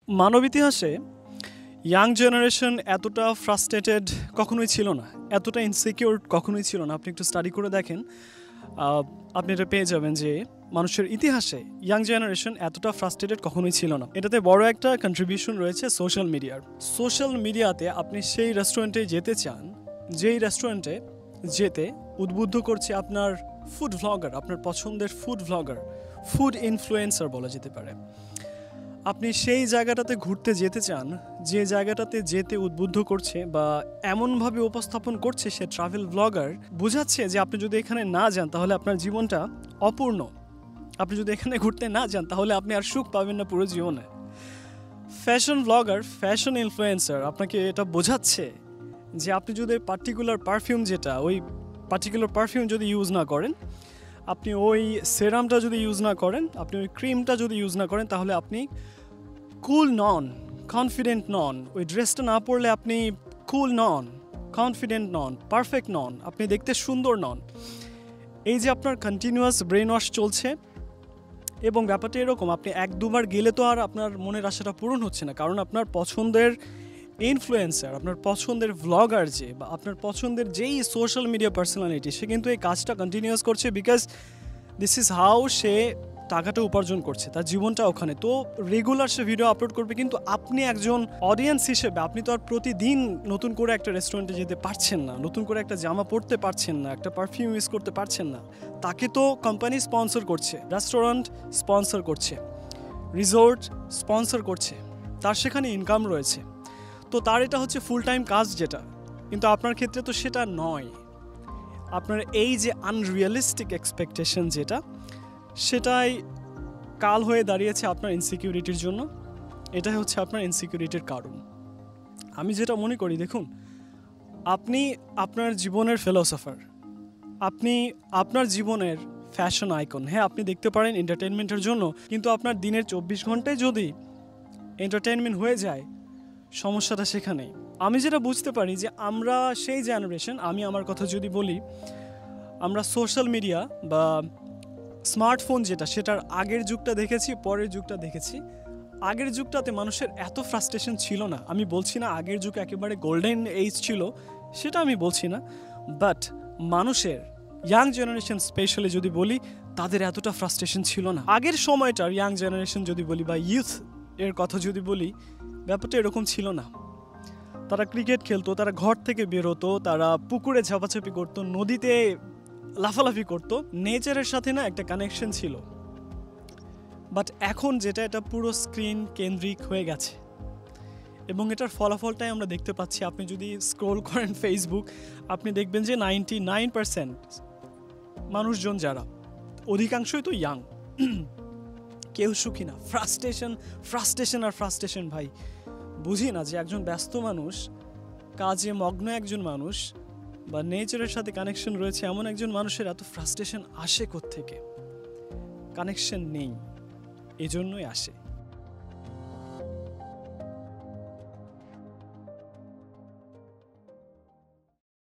মানব ইতিহাসে young generation এতটা frustrated কখনোই ছিল না, এতটা ইনসিকিউর কখনোই ছিল না। আপনি একটু স্টাডি করে দেখেন, আপনি এটা পেয়ে যাবেন যে মানুষের ইতিহাসে ইয়াং জেনারেশন এতটা ফ্রাস্ট্রেটেড কখনোই ছিল না। এটাতে বড় একটা কন্ট্রিবিউশন রয়েছে সোশ্যাল মিডিয়ার। সোশ্যাল মিডিয়াতে আপনি সেই রেস্টুরেন্টে যেতে চান যেই রেস্টুরেন্টে যেতে উদ্বুদ্ধ করছে আপনার ফুড ভ্লগার, আপনার পছন্দের ফুড ভ্লগার, ফুড ইনফ্লুয়েন্সার বলা যেতে পারে। আপনি সেই জায়গাটাতে ঘুরতে যেতে চান যে জায়গাটাতে যেতে উদ্বুদ্ধ করছে বা এমনভাবে উপস্থাপন করছে সে ট্রাভেল ব্লগার, বোঝাচ্ছে যে আপনি যদি এখানে না যান তাহলে আপনার জীবনটা অপূর্ণ। আপনি যদি এখানে ঘুরতে না যান তাহলে আপনি আর সুখ পাবেন না পুরো জীবনে। ফ্যাশন ব্লগার, ফ্যাশন ইনফ্লুয়েন্সার আপনাকে এটা বোঝাচ্ছে যে আপনি যদি পার্টিকুলার পারফিউম, যেটা ওই পার্টিকুলার পারফিউম যদি ইউজ না করেন, আপনি ওই সেরামটা যদি ইউজ না করেন, আপনি ওই ক্রিমটা যদি ইউজ না করেন, তাহলে আপনি কুল নন, কনফিডেন্ট নন। ওই ড্রেসটা না পরলে আপনি কুল নন, কনফিডেন্ট নন, পারফেক্ট নন, আপনি দেখতে সুন্দর নন। এই যে আপনার কন্টিনিউয়াস ব্রেন ওয়াশ চলছে, এবং ব্যাপারটা এরকম, আপনি এক দুবার গেলে তো আর আপনার মনের আশাটা পূরণ হচ্ছে না, কারণ আপনার পছন্দের ইনফ্লুয়েন্সার, আপনার পছন্দের ভ্লগার যে, বা আপনার পছন্দের যেই সোশ্যাল মিডিয়া পার্সোনালিটি, সে কিন্তু এই কাজটা কন্টিনিউয়াস করছে, বিকজ দিস ইজ হাউ সে টাকাটা উপার্জন করছে, তার জীবনটা ওখানে। তো রেগুলার সে ভিডিও আপলোড করবে, কিন্তু আপনি একজন অডিয়েন্স হিসেবে আপনি তো আর প্রতিদিন নতুন করে একটা রেস্টুরেন্টে যেতে পারছেন না, নতুন করে একটা জামা পরতে পারছেন না, একটা পারফিউম ইউজ করতে পারছেন না। তাকে তো কোম্পানি স্পন্সর করছে, রেস্টুরেন্ট স্পন্সর করছে, রিসোর্ট স্পন্সর করছে, তার সেখানে ইনকাম রয়েছে। তো তার এটা হচ্ছে ফুল টাইম কাজ যেটা, কিন্তু আপনার ক্ষেত্রে তো সেটা নয়। আপনার এই যে আনরিয়ালিস্টিক এক্সপেকটেশন যেটা, সেটাই কাল হয়ে দাঁড়িয়েছে আপনার ইনসিকিউরিটির জন্য। এটাই হচ্ছে আপনার ইনসিকিউরিটির কারণ। আমি যেটা মনে করি, দেখুন, আপনি আপনার জীবনের ফিলোসফার, আপনি আপনার জীবনের ফ্যাশন আইকন। হ্যাঁ, আপনি দেখতে পারেন এন্টারটেনমেন্টের জন্য, কিন্তু আপনার দিনের 24 ঘন্টায় যদি এন্টারটেনমেন্ট হয়ে যায়, সমস্যাটা সেখানেই। আমি যেটা বুঝতে পারি যে আমরা সেই জেনারেশন, আমি আমার কথা যদি বলি, আমরা সোশ্যাল মিডিয়া বা স্মার্টফোন যেটা, সেটার আগের যুগটা দেখেছি, পরের যুগটা দেখেছি। আগের যুগটাতে মানুষের এত ফ্রাস্ট্রেশন ছিল না। আমি বলছি না আগের যুগ একেবারে গোল্ডেন এইজ ছিল, সেটা আমি বলছি না, বাট মানুষের ইয়াং জেনারেশন স্পেশালি যদি বলি, তাদের এতটা ফ্রাস্ট্রেশন ছিল না। আগের সময়টার ইয়াং জেনারেশন যদি বলি বা ইউথ এর কথা যদি বলি, ব্যাপারটা এরকম ছিল না। তারা ক্রিকেট খেলতো, তারা ঘর থেকে বেরোতো, তারা পুকুরে ঝাপাঝাপি করতো, নদীতে লাফালাফি করতো, নেচারের সাথে না একটা কানেকশন ছিল। বাট এখন যেটা, এটা পুরো স্ক্রিন কেন্দ্রিক হয়ে গেছে, এবং এটার ফলাফলটাই আমরা দেখতে পাচ্ছি। আপনি যদি স্ক্রোল করেন ফেসবুক, আপনি দেখবেন যে 99% মানুষজন যারা, অধিকাংশই তো ইয়াং, কেউ সুখী না। ফ্রাস্ট্রেশন আর ফ্রাস্ট্রেশন। ভাই, বুঝি না যে একজন ব্যস্ত মানুষ, কাজে মগ্ন একজন মানুষ, বা নেচারের সাথে কানেকশন রয়েছে এমন একজন মানুষের এত ফ্রাস্ট্রেশন আসে কোত্থেকে? কানেকশন নেই, এজন্যই আসে।